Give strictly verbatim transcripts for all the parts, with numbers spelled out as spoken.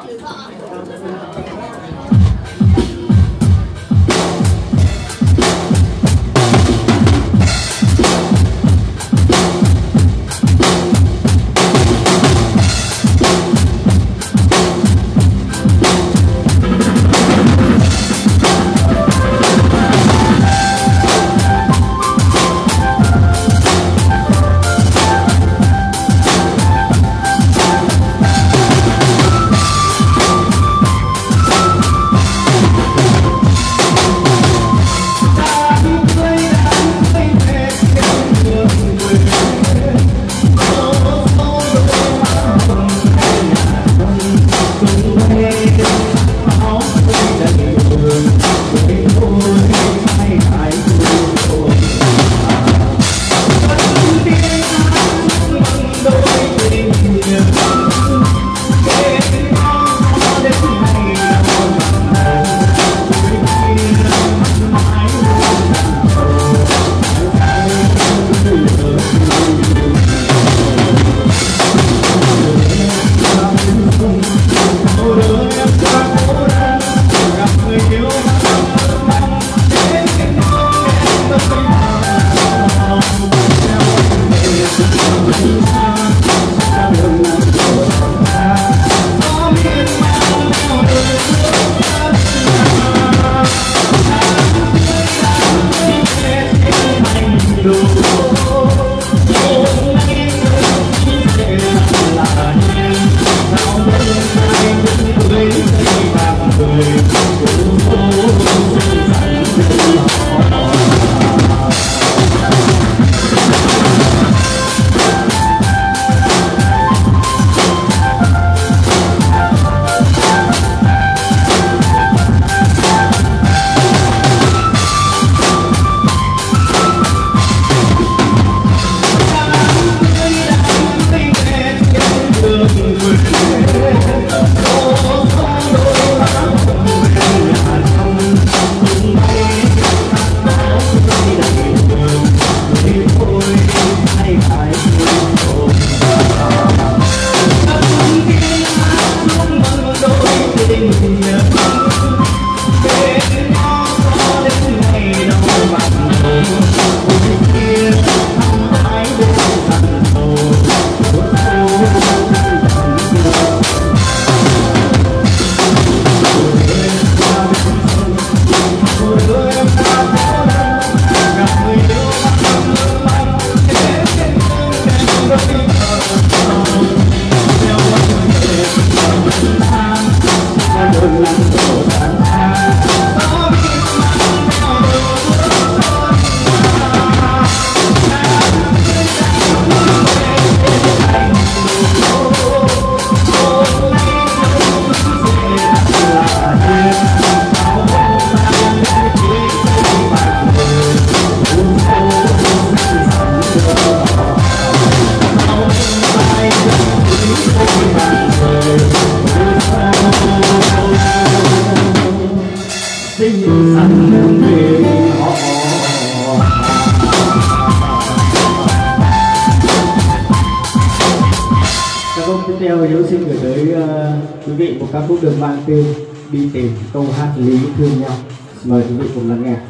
Hiếu xin gửi tới uh, quý vị một ca khúc được mang tên Đi Tìm, câu hát Lý Thương Nhau. Mời quý vị cùng lắng nghe.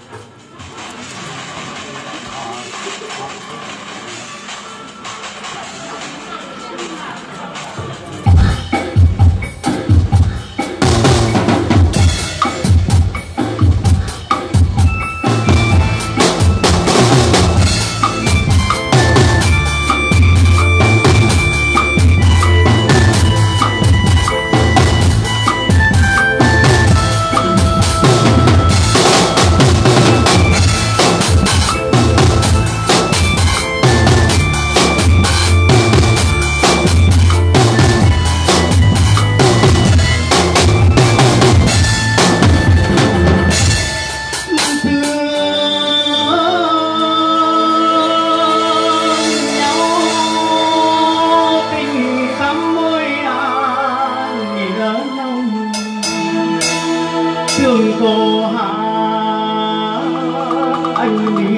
thương cô hát anh đi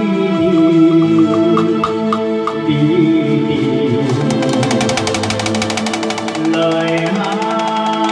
đi đi, đi. Lời hát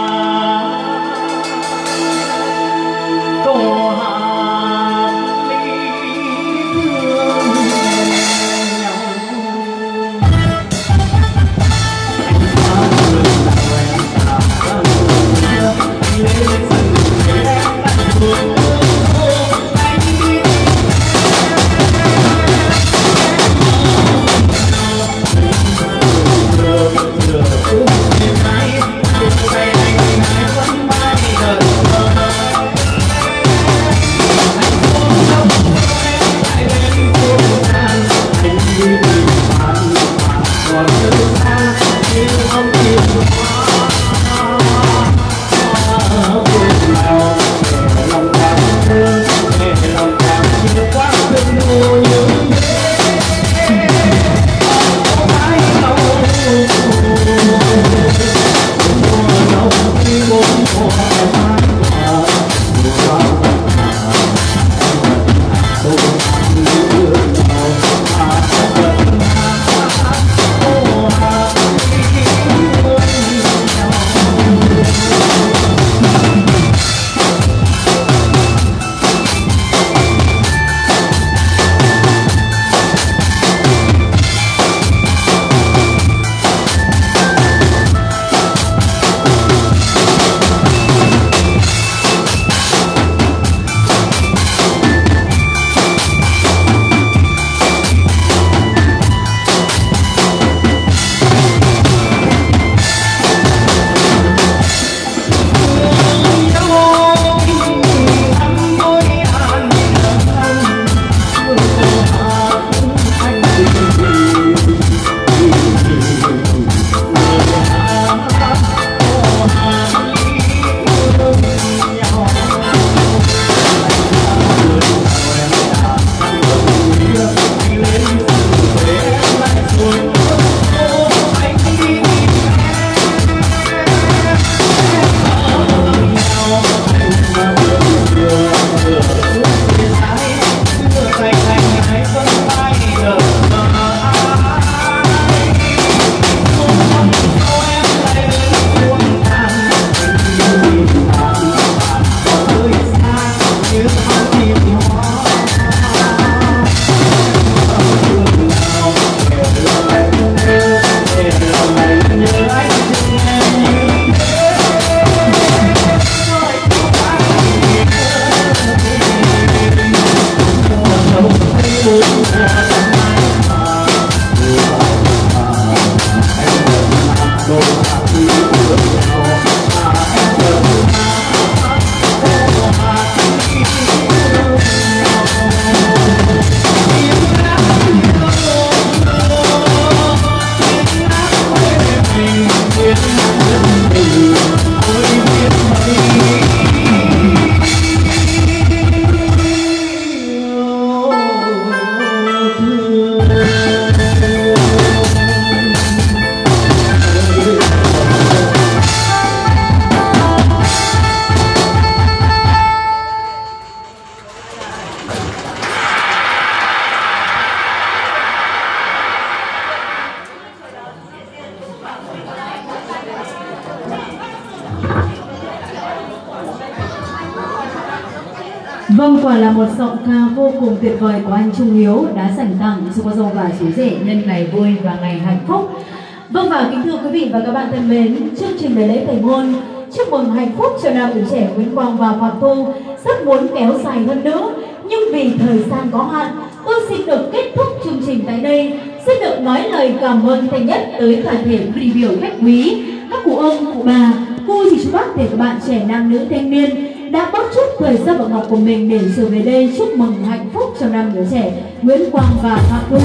Vâng, quả là một giọng ca vô cùng tuyệt vời của anh Trung Hiếu đã dành tặng cho cô dâu và chú rể nhân ngày vui và ngày hạnh phúc. Vâng, và kính thưa quý vị và các bạn thân mến, chương trình đại lễ thành hôn chúc mừng hạnh phúc cho nam nữ trẻ Nguyễn Quang và Phạm Thu rất muốn kéo dài hơn nữa, nhưng vì thời gian có hạn, tôi xin được kết thúc chương trình tại đây. Xin được nói lời cảm ơn thành nhất tới toàn thể quý biểu khách quý, các cụ ông, cụ bà, cô dì chú bác để các bạn trẻ nam nữ thanh niên đã bớt chút thời gian bậc ngọc của mình để trở về đây chúc mừng hạnh phúc cho nam nữ trẻ Nguyễn Quang và Phạm Thu.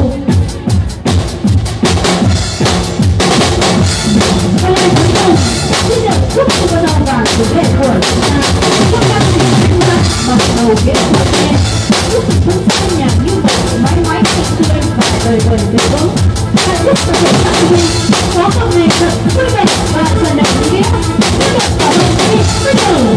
Và lời cuối cùng xin được chúc cho cô dâu và chú rể của chúng ta chúc năm tình yêu đắc bằng đầu kết quả xe, chúc chúng ta nhà như vậy mãi mãi hạnh tươi và đời đời bền vững, và chúc cho thể tạo huy có một ngày thật vui vẻ và tràn đầy ý nghĩa. Xin được cảm ơn quý vị rất nhiều.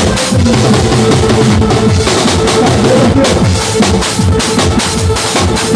Thank you.